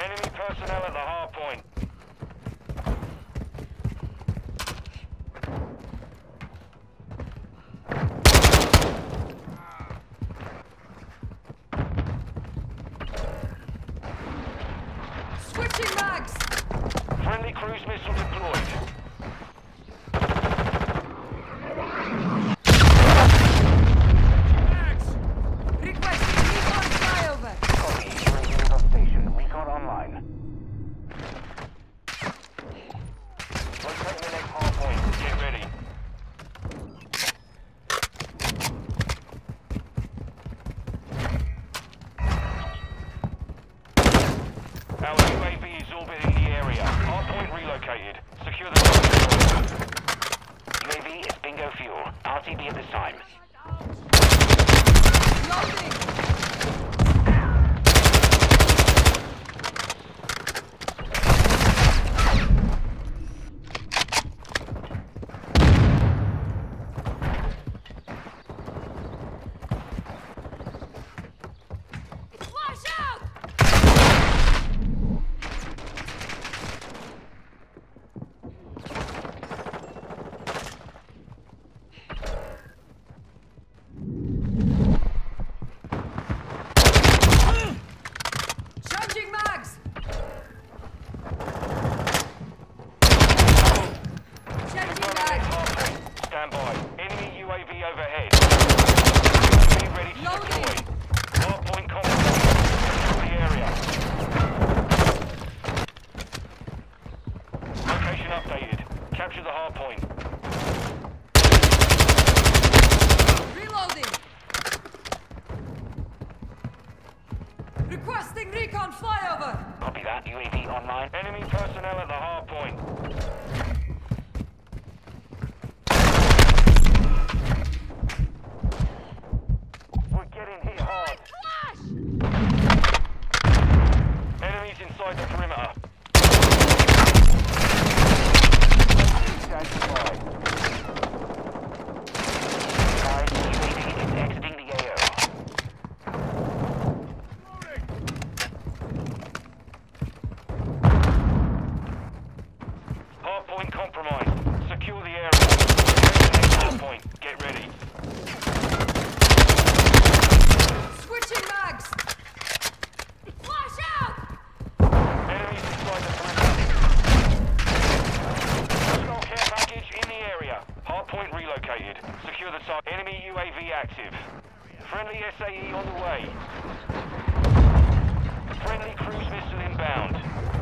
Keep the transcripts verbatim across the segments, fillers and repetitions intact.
Enemy personnel at the hard point. Switching mags! Friendly cruise missile deployed. Mags! Requesting recon flyover! Copy. U A V is on station. Recon online. Locating the next hard point. Get ready. Our U A V is orbiting the area. Hard point relocated. Secure the target. U A V is bingo fuel. R T B at this time. Loading! Flash out! Changing mags! Changing mags! Stand by. Enemy U A V overhead. Be ready to Loading. deploy. Hard point compromised. Secure the area. Location updated. Capture the hard point. Reloading! Requesting recon flyover! Copy that. U A V online. Enemy personnel at the hard point. We're getting hit hard. Flash! Enemies inside the perimeter. Stand by. Guys, U A V is exiting the A O. Hard point compromised. Secure the area. Hard point. Get ready. Switching mags! Flash out! Enemies inside the perimeter. Personal care package in the area. Hard point relocated. Secure the target. Enemy U A V active. Friendly S A E on the way. Friendly cruise missile inbound.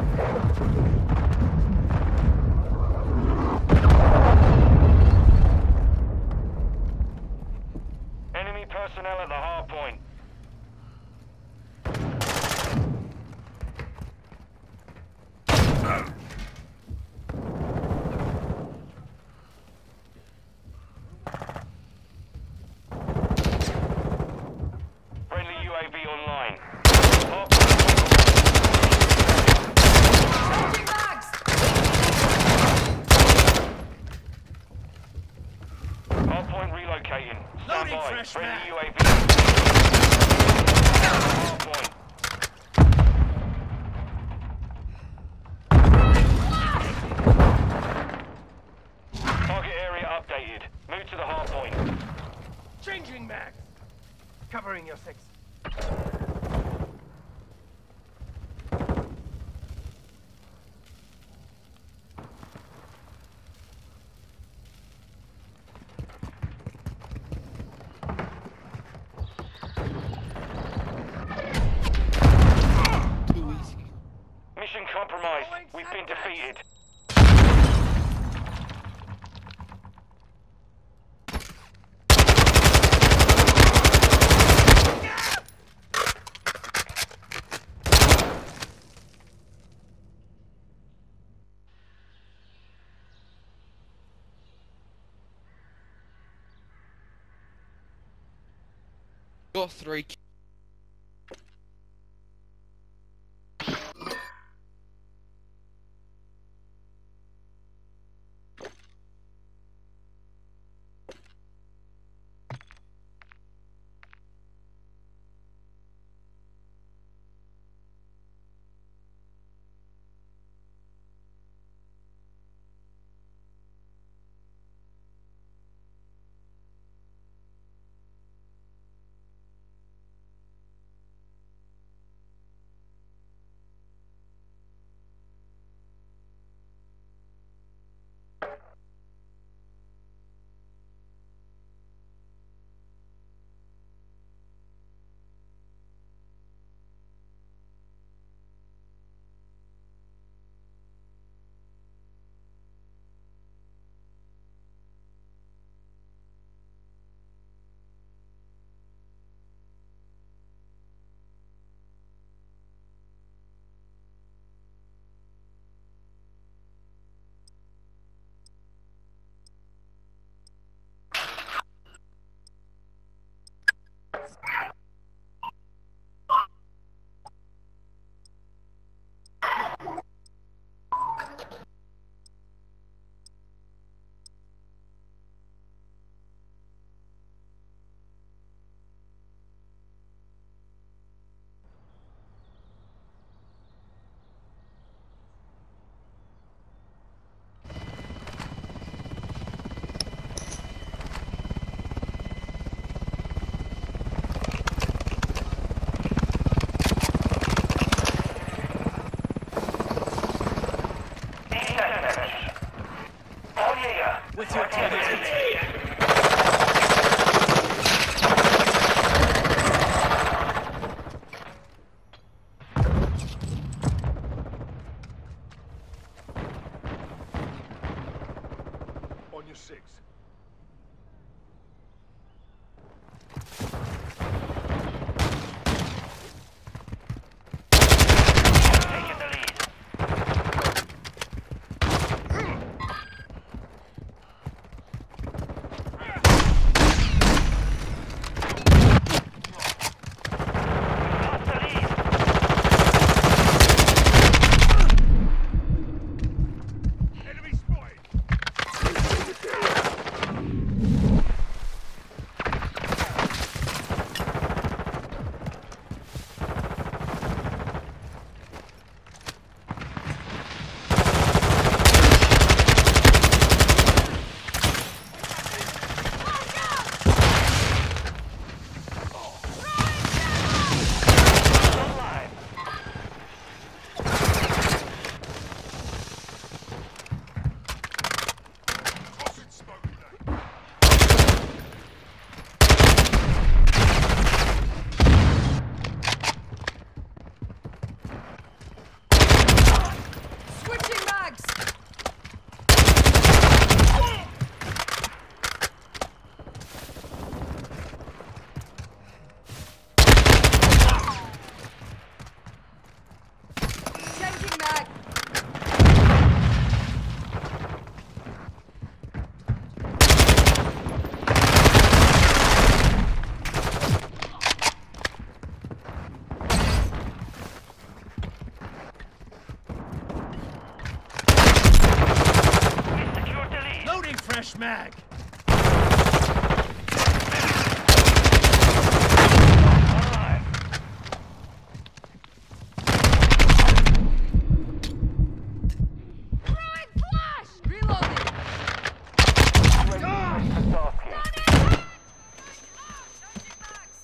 Enemy personnel at the hard point. Friendly U A V online. Hard point. Changing mags! Hard point relocating. Stand Loading by. fresh Friendly mag. U A V. Hard point. Target area updated. Move to the hard point. Changing mag. Covering your six. Mission compromised. We've been defeated. Got three. six. Taking the lead. Lost the lead. Enemy spotted. Alive. Tossing smoke grenade. Switching mags. Changing mag. We secured the lead. Loading fresh mag. Alive. Throwing flash. Reloading. Changing mags.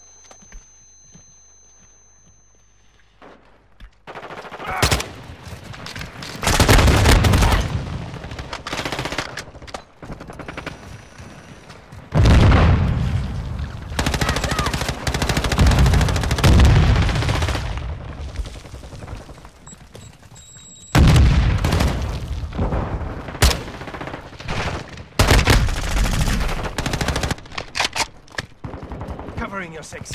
Covering your six.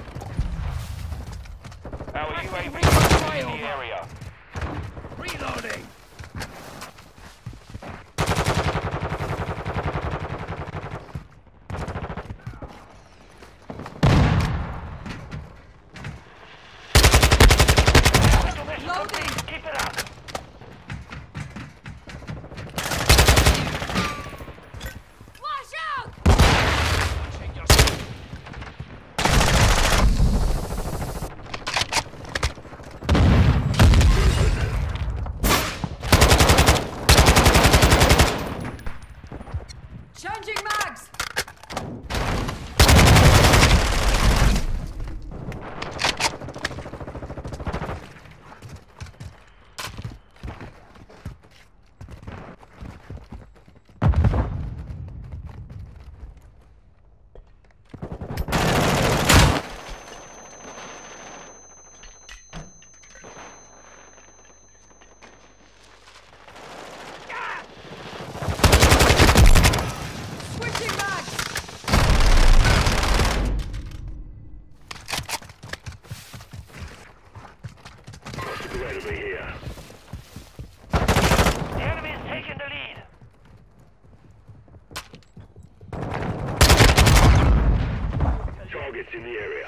Our U A V is in the area. Reloading. Loading. Keep it up. Flash out. Watching your six. Changing mags. Switching mags. Right over here. The enemy is taking the lead. Targets in the area.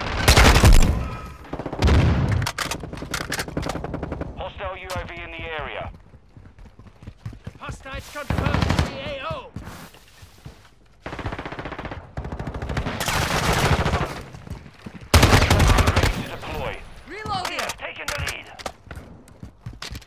Hostile U A V in the area. Hostiles confirmed. C A O. Ready to deploy. Reloading. Taking the lead.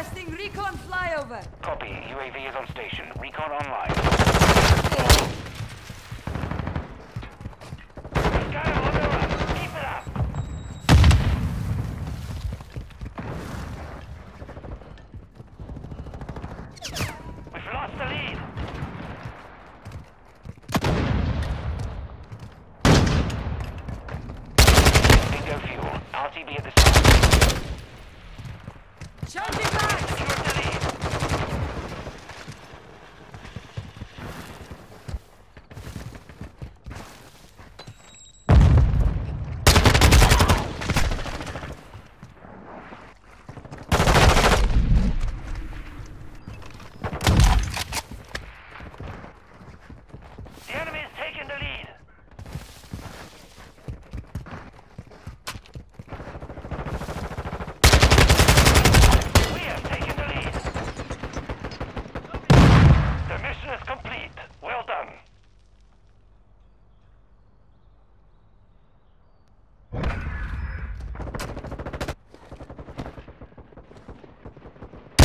Requesting recon flyover. Copy. U A V is on station. Recon online. Keep it up. We've lost the lead. Bingo fuel. R T B at the start. Charging mag!